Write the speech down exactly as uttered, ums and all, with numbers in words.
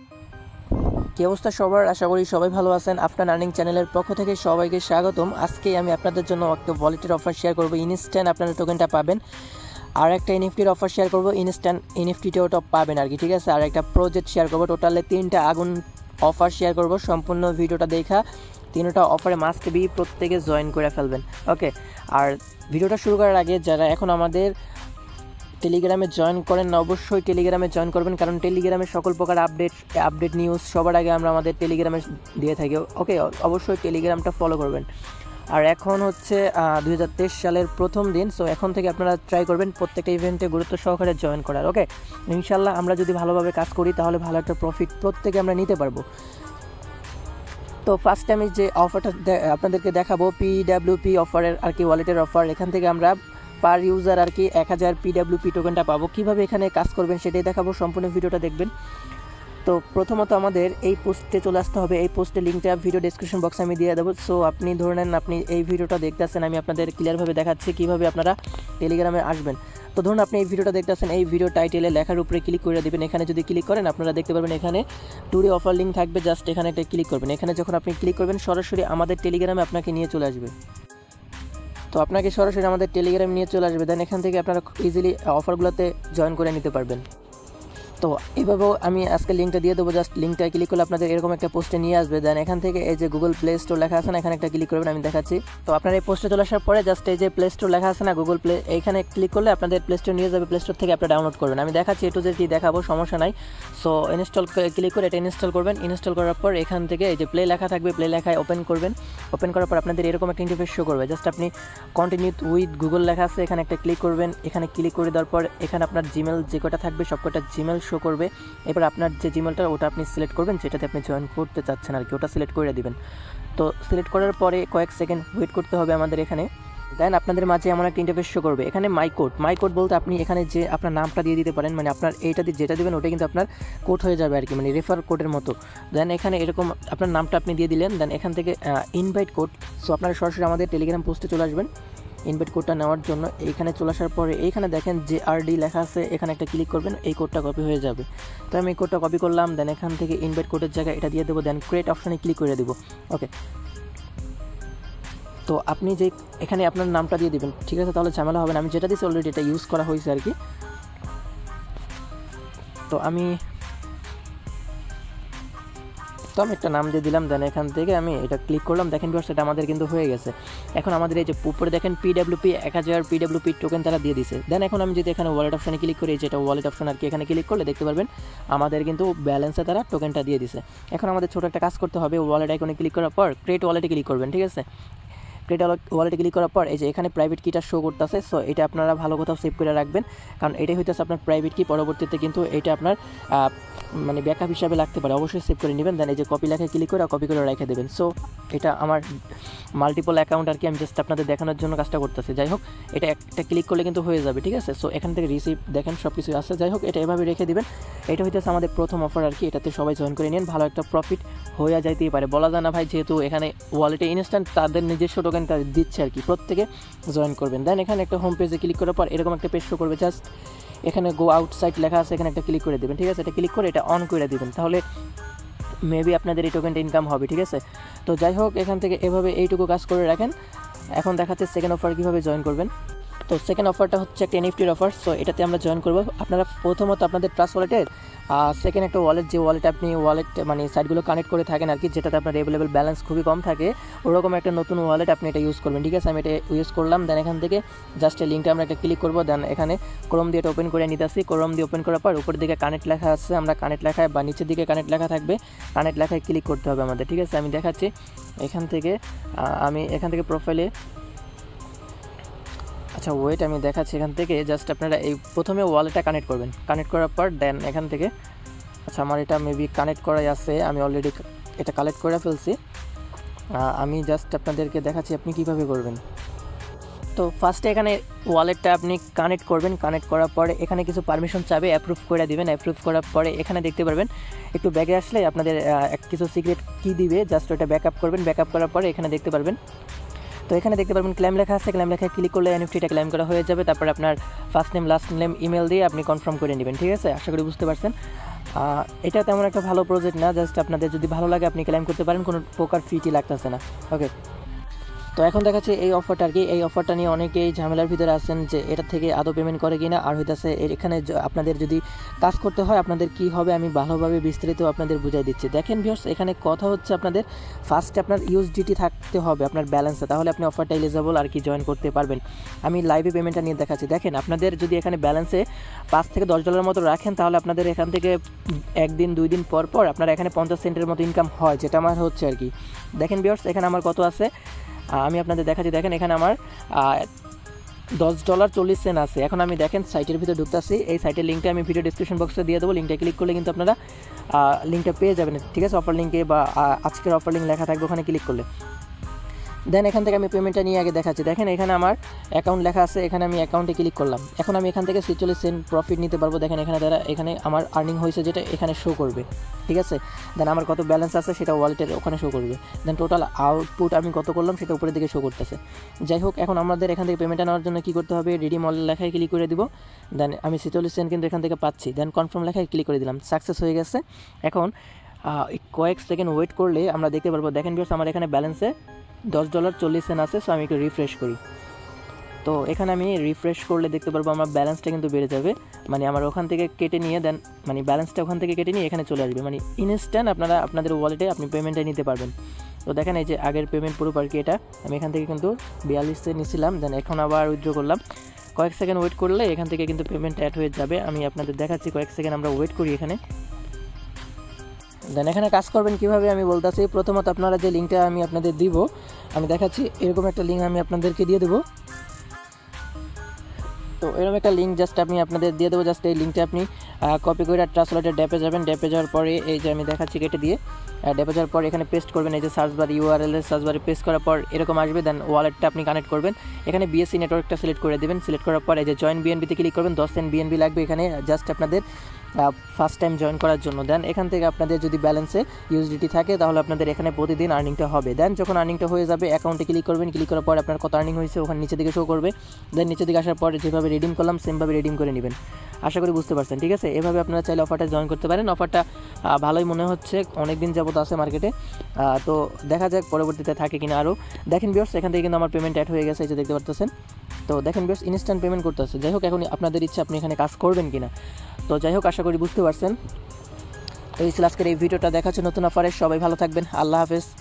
কি অবস্থা সবার, আশা করি সবাই ভালো আছেন। আফটার আর্নিং চ্যানেলের পক্ষ থেকে সবাইকে স্বাগতম। আজকে আমি আপনাদের জন্য একটা ওয়ালেটের অফার শেয়ার করব। ইনস্ট্যান্ট আপনারা টোকেনটা পাবেন। আর একটা এনএফটির অফার শেয়ার করব, ইনস্ট্যান্ট এনএফটিটাও টপ পাবেন আর কি, ঠিক আছে। আর একটা প্রজেক্ট শেয়ার করব, টোটালে তিনটা আগুন অফার শেয়ার করব। সম্পূর্ণ ভিডিওটা দেখা তিনটা অফারে মাস্ট বি প্রত্যেকে জয়েন করে ফেলবেন, ওকে। আর ভিডিওটা শুরু করার আগে যারা এখন আমাদের টেলিগ্রামে জয়েন করেন না, অবশ্যই টেলিগ্রামে জয়েন করবেন, কারণ টেলিগ্রামে সকল প্রকার আপডেট আপডেট নিউজ সবার আগে আমরা আমাদের টেলিগ্রামে দিয়ে থাকি, ওকে। অবশ্যই টেলিগ্রামটা ফলো করবেন। আর এখন হচ্ছে দুই হাজার তেইশ সালের প্রথম দিন, সো এখন থেকে আপনারা ট্রাই করবেন প্রত্যেকটা ইভেন্টে গুরুত্ব সহকারে জয়েন করার, ওকে। ইনশাল্লাহ আমরা যদি ভালোভাবে কাজ করি তাহলে ভালো একটা প্রফিট প্রত্যেকে আমরা নিতে পারবো। তো ফার্স্ট আমি যে অফারটা আপনাদেরকে দেখাবো, পিডাব্লিউপি অফারের আর কি, ওয়ালেটের অফার। এখান থেকে আমরা পার ইউজার আর কি এক হাজার পিডাব্লিউপি টোকেনটা পাবো। কীভাবে এখানে কাজ করবেন সেটাই দেখাবো, সম্পূর্ণ ভিডিওটা দেখবেন। তো প্রথমত আমাদের এই পোস্টে চলে আসতে হবে। এই পোস্টের লিঙ্কটা ভিডিও ডেসক্রিপশন বক্সে আমি দিয়ে দেবো। সো আপনি ধরে নেন আপনি এই ভিডিওটা দেখতেছেন, আমি আপনাদের ক্লিয়ারভাবে দেখাচ্ছি কীভাবে আপনারা টেলিগ্রামে আসবেন। তো ধরুন আপনি এই ভিডিওটা দেখতেছেন, এই ভিডিও টাইটেলে লেখার উপরে ক্লিক করে দেবেন। এখানে যদি ক্লিক করেন আপনারা দেখতে পারবেন এখানে টুডে অফার লিঙ্ক থাকবে, জাস্ট এখানে একটা ক্লিক করবেন। এখানে যখন আপনি ক্লিক করবেন সরাসরি আমাদের টেলিগ্রামে আপনাকে নিয়ে চলে আসবে। তো আপনাকে সরাসরি আমাদের টেলিগ্রামে নিয়ে চলে আসবে, দেন এখান থেকে আপনারা ইজিলি অফারগুলোতে জয়েন করে নিতে পারবেন। তো এইভাবেও আমি আজকে লিঙ্কটা দিয়ে দেবো, জাস্ট লিঙ্কটা ক্লিক করলে আপনাদের এরকম একটা পোস্টে নিয়ে আসবে। দেন এখান থেকে এই যে গুগল প্লে স্টোর লেখা আছে না, এখানে একটা ক্লিক করবেন, আমি দেখাচ্ছি। তো আপনার এই পোস্টে চলে আসার পরে জাস্ট এই যে প্লে স্টোর লেখা আছে না, গুগল প্লে, এইখানে ক্লিক করলে আপনাদের প্লে স্টোর নিয়ে যাবে। প্লে স্টোর থেকে আপনারা ডাউনলোড করবেন, আমি দেখাচ্ছি এটু যে কি দেখাবো, সমস্যা নাই। সো ইনস্টল ক্লিক করে এটা ইনস্টল করবেন। ইনস্টল করার পর এখান থেকে এই যে প্লে লেখা থাকবে, প্লে লেখায় ওপেন করবেন। ওপেন করার পর আপনাদের এরকম একটা ইন্টারফেস শো করবে, জাস্ট আপনি কন্টিনিউ উইথ গুগল লেখা আছে, এখানে একটা ক্লিক করবেন। এখানে ক্লিক করে দেওয়ার পর এখানে আপনার জিমেল যে কটা থাকবে সব কটা জিমেল শো করবে। এবার আপনার যে জিমেলটা ওটা আপনি সিলেক্ট করবেন, যেটাতে আপনি জয়েন করতে চাচ্ছেন আর কি, ওটা সিলেক্ট করে দিবেন। তো সিলেক্ট করার পরে কয়েক সেকেন্ড ওয়েট করতে হবে আমাদের এখানে। দেন আপনাদের মাঝে এমন একটা ইন্টারফেস শো করবে, এখানে মাই কোড। মাই কোড বলতে আপনি এখানে যে আপনার নামটা দিয়ে দিতে পারেন, মানে আপনার এইটা দিয়ে যেটা দেবেন ওটা কিন্তু আপনার কোড হয়ে যাবে আর কি, মানে রেফার কোডের মতো। দেন এখানে এরকম আপনার নামটা আপনি দিয়ে দিলেন। দেন এখান থেকে ইনভাইট কোড, সো আপনারা সরাসরি আমাদের টেলিগ্রাম পোস্টে চলে আসবেন ইনভাইট কোডটা নেওয়ার জন্য। এইখানে চলে আসার পরে এইখানে দেখেন যে আর ডি লেখা আছে, এখানে একটা ক্লিক করবেন, এই কোডটা কপি হয়ে যাবে। তো আমি এই কোডটা কপি করলাম। দেন এখান থেকে ইনভাইট কোডের জায়গায় এটা দিয়ে দেবো, দেন ক্রিয়েট অপশানে ক্লিক করে দেবো, ওকে। তো আপনি যে এখানে আপনার নামটা দিয়ে দেবেন, ঠিক আছে, তাহলে ঝামেলা হবে না। আমি যেটা দিচ্ছি অলরেডি এটা ইউজ করা হয়েছে আর কি। তো আমি তো আমি একটা নাম দিয়ে দিলাম। দেন এখান থেকে আমি এটা ক্লিক করলাম, দেখেন ভিউয়ার্স এটা আমাদের কিন্তু হয়ে গেছে। এখন আমাদের এই যে উপরে দেখেন পিডাব্লিউপি এক হাজার পিডাব্লিউপি টোকেন তারা দিয়ে দিছে। দেন এখন আমি যদি এখানে ওয়ালেট অপশানে ক্লিক করি, যেটা ওয়ালেট অপশান আর কি, এখানে ক্লিক করলে দেখতে পারবেন আমাদের কিন্তু ব্যালেন্সে তারা টোকেনটা দিয়ে দিছে। এখন আমাদের ছোটো একটা কাজ করতে হবে, ওয়ালেট আইকনে ক্লিক করার পর ক্রিয়েট ওয়ালেটে ক্লিক করবেন, ঠিক আছে। ক্রিয়েট ওয়ালেটে ক্লিক করার পর এই যে এখানে প্রাইভেট কিটা শো করতেছে, সো এটা আপনারা ভালো কোথাও সেভ করে রাখবেন, কারণ এটাই হইতেছে আপনার প্রাইভেট কি। পরবর্তীতে কিন্তু এটা আপনার মানে ব্যাকআপ হিসাবে লাগতে পারে, অবশ্যই সেভ করে নেবেন। দেন এই যে কপি লেখায় ক্লিক করে কপি করে রেখে দেবেন। সো এটা আমার মাল্টিপল অ্যাকাউন্ট আর কি, আমি জাস্ট আপনাদের দেখানোর জন্য কাজটা করতেছি। যাই হোক এটা একটা ক্লিক করলে কিন্তু হয়ে যাবে, ঠিক আছে। সো এখান থেকে রিসিভ দেখেন সব কিছু আসছে। যাই হোক এটা এভাবে রেখে দেবেন। এটা হইতেছে আমাদের প্রথম অফার আর কি, এটাতে সবাই জয়েন করে নিন, ভালো একটা প্রফিট হয়ে যাইতেই পারে, বলা যায় না ভাই, যেহেতু এখানে ওয়ালেটে ইনস্ট্যান্ট তাদের নিজস্ব টোকেন দিচ্ছে আর কি, প্রত্যেকে জয়েন করবেন। দেন এখানে একটা হোম পেজে ক্লিক করার পর এরকম একটা পেজ শো করবে, জাস্ট এখানে গো আউটসাইড লেখা আছে, এখানে একটা ক্লিক করে দেবেন, ঠিক আছে। এটা ক্লিক করে এটা অন করে দেবেন, তাহলে মেবি আপনাদের এই টোকেনটা ইনকাম হবে, ঠিক আছে। তো যাই হোক এখান থেকে এভাবে এইটুকু কাজ করে রাখেন। এখন দেখাচ্ছে সেকেন্ড অফার কীভাবে জয়েন করবেন। তো সেকেন্ড অফারটা হচ্ছে একটা এনএফটির অফার, সো এটাতে আমরা জয়েন করবো। আপনারা প্রথমত আপনাদের ট্রাস্ট ওয়ালেটের সেকেন্ড একটা ওয়ালেট, যে ওয়ালেট আপনি ওয়ালেট মানে সাইটগুলো কানেক্ট করে থাকেন আর কি, যেটাতে আপনার অ্যাভেলেবেল ব্যালেন্স খুবই কম থাকে, ওরকম একটা নতুন ওয়ালেট আপনি এটা ইউজ করবেন, ঠিক আছে। আমি এটা ইউজ করলাম। দেন এখান থেকে জাস্ট এই লিঙ্কটা আমরা একটা ক্লিক করবো। দেন এখানে ক্রোম দিয়ে এটা ওপেন করে নিতে আসি। ক্রোম দিয়ে ওপেন করার পর উপর দিকে কানেক্ট লেখা আছে, আমরা কানেক্ট লেখায় বা নিচের দিকে কানেক্ট লেখা থাকবে, কানেক্ট লেখায় ক্লিক করতে হবে আমাদের, ঠিক আছে। আমি দেখাচ্ছি এখান থেকে আমি এখান থেকে প্রোফাইলে, আচ্ছা ওয়েট আমি দেখাচ্ছি। এখান থেকে জাস্ট আপনারা এই প্রথমে ওয়ালেটটা কানেক্ট করবেন, কানেক্ট করার পর দেন এখান থেকে, আচ্ছা আমার এটা মেবি কানেক্ট করাই আছে, আমি অলরেডি এটা কালেক্ট করে ফেলছি। আমি জাস্ট আপনাদেরকে দেখাচ্ছি আপনি কীভাবে করবেন। তো ফার্স্টে এখানে ওয়ালেটটা আপনি কানেক্ট করবেন, কানেক্ট করার পরে এখানে কিছু পারমিশন চাবে, অ্যাপ্রুভ করে দিবেন। অ্যাপ্রুভ করার পরে এখানে দেখতে পারবেন একটু ব্যাকে আসলে আপনাদের কিছু সিক্রেট কি দিবে, জাস্ট ওটা ব্যাকআপ করবেন। ব্যাকআপ করার পরে এখানে দেখতে পারবেন তো এখানে দেখতে পারবেন ক্লেম লেখা আছে, ক্লেম লেখায় ক্লিক করলে এনএফটিটা ক্লেম করা হয়ে যাবে। তারপর আপনার first name last name email দিয়ে আপনি কনফার্ম করে নেবেন, ঠিক আছে? আশা করি বুঝতে পারছেন। এটা তেমন একটা ভালো প্রজেক্ট না, জাস্ট আপনাদের যদি ভালো লাগে আপনি ক্লেম করতে পারেন, কোনো প্রকার ফিটি লাগতেছে না। ওকে, তো এখন দেখাচ্ছি এই অফারটা আর কি। এই অফারটা নিয়ে অনেকেই ঝামেলার ভিতরে আছেন যে এটা থেকে আদৌ পেমেন্ট করে কিনা, আর হইতেছে এখানে আপনাদের যদি কাজ করতে হয় আপনাদের কি হবে আমি ভালোভাবে বিস্তারিত আপনাদের বুঝাই দিচ্ছি। দেখেন ভিউয়ার্স, এখানে কথা হচ্ছে আপনাদের ফার্স্টে আপনার ইউএসডিটি থাকতে হবে আপনার ব্যালেন্সে, তাহলে আপনি অফারটা এলিজিবল আর কি জয়েন করতে পারবেন। আমি লাইভে পেমেন্টটা নিয়ে দেখাচ্ছি। দেখেন আপনাদের যদি এখানে ব্যালেন্সে পাঁচ থেকে দশ ডলারের মতো রাখেন তাহলে আপনাদের এখান থেকে একদিন দুই দিন পর পর আপনার এখানে পঞ্চাশ সেন্টের মতো ইনকাম হয়, যেটা আমার হচ্ছে আর কি। দেখেন ভিউয়ার্স, এখানে আমার কত আছে আমি আপনাদের দেখাচ্ছি। দেখেন এখানে আমার দশ ডলার চল্লিশ সেন্ট আছে। এখন আমি দেখেন সাইটের ভিতরে ঢুকতেছি, এই সাইটের লিঙ্কটা আমি ভিডিও ডিসক্রিপশন বক্সে দিয়ে দেবো। লিঙ্কটা ক্লিক করলে কিন্তু আপনারা লিঙ্কটা পেয়ে যাবেন, ঠিক আছে? অফার লিঙ্কে বা আজকের অফার লিঙ্ক লেখা থাকবে, ওখানে ক্লিক করলে দেন এখান থেকে আমি পেমেন্টটা নিয়ে আগে দেখাচ্ছি। দেখেন এখানে আমার অ্যাকাউন্ট লেখা আছে, এখানে আমি অ্যাকাউন্টে ক্লিক করলাম। এখন আমি এখান থেকে ছেচল্লিশ সেন্ট প্রফিট নিতে পারবো। দেখেন এখানে দ্বারা এখানে আমার আর্নিং হয়েছে যেটা এখানে শো করবে, ঠিক আছে? দেন আমার কত ব্যালেন্স আছে সেটা ওয়ালেটের ওখানে শো করবে। দেন টোটাল আউটপুট আমি কত করলাম সেটা উপরের দিকে শো করতেছে। যাই হোক, এখন আমাদের এখান থেকে পেমেন্টটা নেওয়ার জন্য কী করতে হবে, রিডিম অল লেখায় ক্লিক করে দিব। দেন আমি ছেচল্লিশ সেন্ট কিন্তু এখান থেকে পাচ্ছি। দেন কনফার্ম লেখায় ক্লিক করে দিলাম, সাকসেস হয়ে গেছে। এখন কয়েক সেকেন্ড ওয়েট করলে আমরা দেখতে পারবো। দেখেন ভিউয়ার্স, আমার এখানে ব্যালেন্সে দশ ডলার চল্লিশ সেন্ট আছে। সো আমি একটু রিফ্রেশ করি। তো এখানে আমি রিফ্রেশ করলে দেখতে পারবো আমার ব্যালেন্সটা কিন্তু বেড়ে যাবে, মানে আমার ওখান থেকে কেটে নিয়ে দেন মানে ব্যালেন্সটা ওখান থেকে কেটে নিয়ে এখানে চলে আসবে, মানে ইনস্ট্যান্ট আপনারা আপনাদের ওয়ালেটে আপনি পেমেন্টটা নিতে পারবেন। তো দেখেন এই যে আগের পেমেন্ট পুরো আর কি, এটা আমি এখান থেকে কিন্তু বিয়াল্লিশ সেন্ট নিয়েছিলাম। দেন এখন আবার উইথড্র করলাম। কয়েক সেকেন্ড ওয়েট করলে এখান থেকে কিন্তু পেমেন্ট অ্যাড হয়ে যাবে। আমি আপনাদের দেখাচ্ছি, কয়েক সেকেন্ড আমরা ওয়েট করি এখানে। দেন এখানে কাজ করবেন কীভাবে আমি বলতেছি। প্রথমত আপনারা যে লিঙ্কটা আমি আপনাদের দিব, আমি দেখাচ্ছি এরকম একটা লিঙ্ক আমি আপনাদেরকে দিয়ে দেবো। তো এরকম একটা লিঙ্ক জাস্ট আমি আপনাদের দিয়ে দেবো। জাস্ট এই লিঙ্কটা আপনি কপি করে ট্রান্সলেটের ড্যাপে যাবেন। ড্যাপে যাওয়ার পরে এই যে আমি দেখাচ্ছি কেটে দিয়ে ড্যাপে যাওয়ার পর এখানে পেস্ট করবেন। এই যে সার্চ বার ইউআরএল এর সার্চ বারে পেস্ট করার পর এরকম আসবে। দেন ওয়ালেটটা আপনি কানেক্ট করবেন। এখানে বিএসসি নেটওয়ার্কটা সিলেক্ট করে দেবেন। সিলেক্ট করার পর এই যে জয়েন বিএনবিতে ক্লিক করবেন। দশ সেন্ট বিএনবি লাগবে এখানে জাস্ট আপনাদের ফার্স্ট টাইম জয়েন করার জন্য। দেন এখান থেকে আপনাদের যদি ব্যালেন্সে ইউএসডিটি থাকে তাহলে আপনাদের এখানে প্রতিদিন আর্নিংটা হবে। দেন যখন আর্নিংটা হয়ে যাবে অ্যাকাউন্টে ক্লিক করবেন। ক্লিক করার পর আপনার কত আর্নিং হয়েছে ওখানে নিচে দিকে শো করবে। দেন নিচে দিকে আসার পর যেভাবে রিডিম করলাম সেমভাবে রিডিম করে নেবেন। আশা করি বুঝতে পারছেন, ঠিক আছে? এভাবে আপনারা চাইলে অফারটা জয়েন করতে পারেন। অফারটা ভালোই মনে হচ্ছে, অনেক দিন যাবত আছে মার্কেটে। তো দেখা যাক পরবর্তীতে থাকে কিনা আরও। দেখেন ভিউয়ার্স, এখান থেকে কিন্তু আমার পেমেন্ট অ্যাড হয়ে গেছে, এই যে দেখতে পাচ্ছেন। তো দেখেন ভিউয়ার্স, ইনস্ট্যান্ট পেমেন্ট করতে আছে। যাই হোক, এখন আপনাদের ইচ্ছা আপনি এখানে কাজ করবেন কিনা। তো যাই হোক, আশা করি বুঝতে পারছেন। তো এই ছিল আজকের এই ভিডিওটা দেখাচ্ছে নতুন অফারে। সবাই ভালো থাকবেন, আল্লাহ হাফেজ।